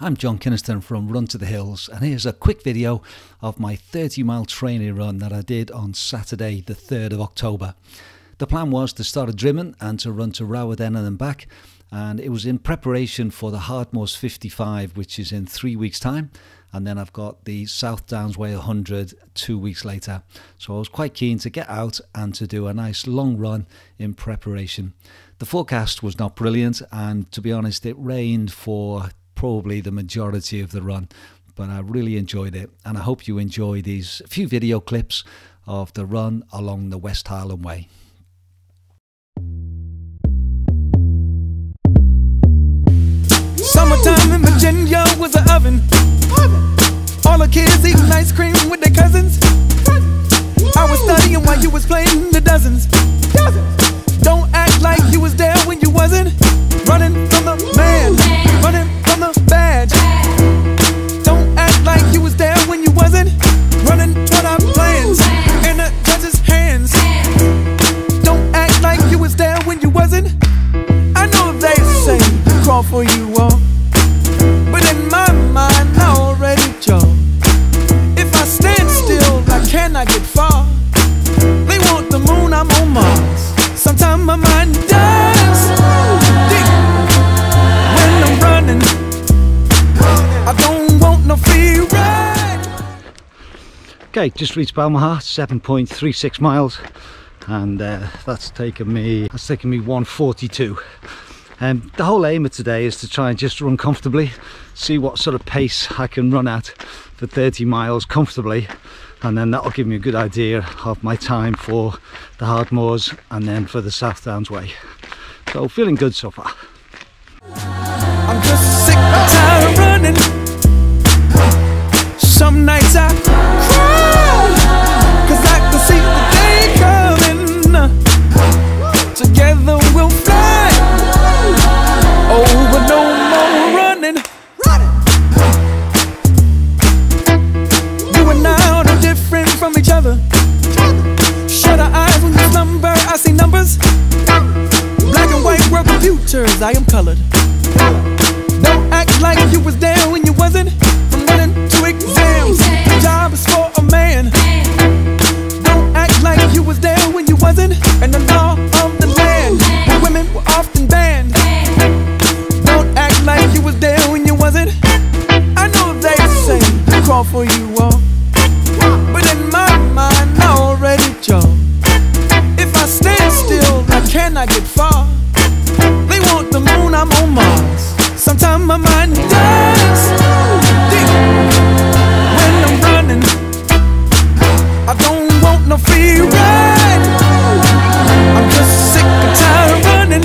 I'm John Kynaston from Run to the Hills, and here's a quick video of my 30-mile training run that I did on Saturday the 3rd of October. The plan was to start at Drymen and to run to Rowardennan and back, and it was in preparation for the Hardmoors 55, which is in 3 weeks' time, and then I've got the South Downs Way 100 2 weeks later. So I was quite keen to get out and to do a nice long run in preparation. The forecast was not brilliant, and to be honest, it rained for probably the majority of the run, but I really enjoyed it, and I hope you enjoy these few video clips of the run along the West Highland Way. Summertime in Virginia was an oven. All the kids eating ice cream with their cousins. I was studying while you was playing the dozens. Don't act like you was there when you wasn't. Running from the man, running from the badge. Don't act like you was there when you wasn't. Running toward our plans in the judge's hands. Don't act like you was there when you wasn't. I know they say crawl for you all, but in my mind I already jump. If I stand still, I cannot get far. They want the moon, I'm on Mars. Sometimes my mind dies deep when I'm running. I don't want no free ride. Okay, just reached Balmaha, 7.36 miles, and that's taken me 1:42. The whole aim of today is to try and just run comfortably, see what sort of pace I can run at for 30 miles comfortably, and then that'll give me a good idea of my time for the Hardmoors and then for the South Downs Way. So feeling good so far. I'm just sick and tired of running. Some nights I cry, 'cause I can see the day coming. Together we'll fly. Oh, but no more running. You and I are different from each other. Shut our eyes when you slumber, I see numbers. Black and white world computers, I am colored. Don't act like you was there when you wasn't. From running to exams, the job is for a man. Don't act like you was there when you wasn't. And the law of the land, where women were often banned. Don't act like you was there when you wasn't. I know they say crawl for you all, but in my mind I already jump. If I stand still, I cannot get far. They want the moon, I'm on Mars. Sometimes my mind dies deep when I'm running. I don't want no free ride. I'm just sick and tired of running.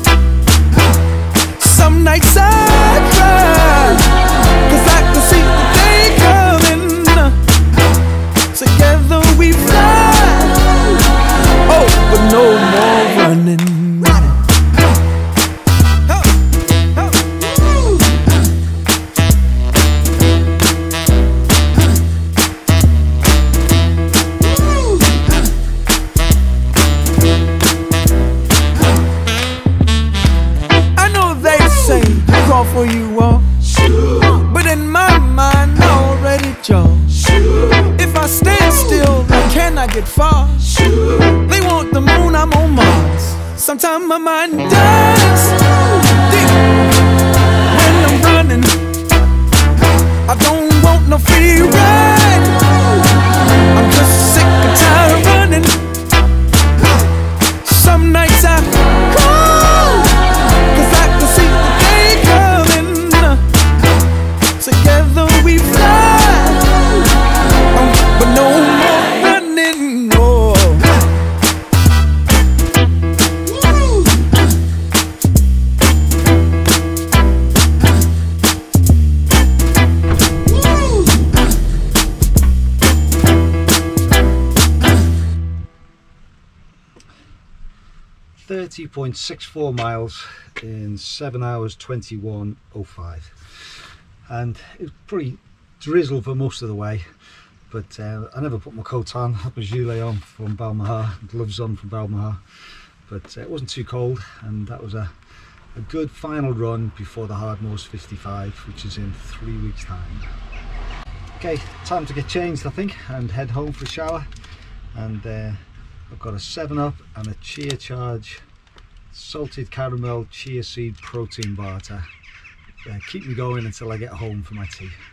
Some nights I cry, 'cause I can see the day coming. Together we fly. Oh, but no more running. 'Cause my mind dies deep when I'm running. I don't want no free ride. I'm just sick and tired of running. Some nights I cry, 'cause I can see the day coming. Together we fly, but no more running, no. .64 miles in 7 hours 21:05, and it was pretty drizzle for most of the way, but I never put my coat on. I had my gilet on from Balmaha, gloves on from Balmaha, but it wasn't too cold, and that was a a good final run before the Hardmost 55, which is in 3 weeks time. Okay, time to get changed I think and head home for a shower. And I've got a 7-Up and a Chia Charge salted caramel chia seed protein bar to keep me going until I get home for my tea.